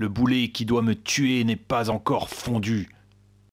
Le boulet qui doit me tuer n'est pas encore fondu.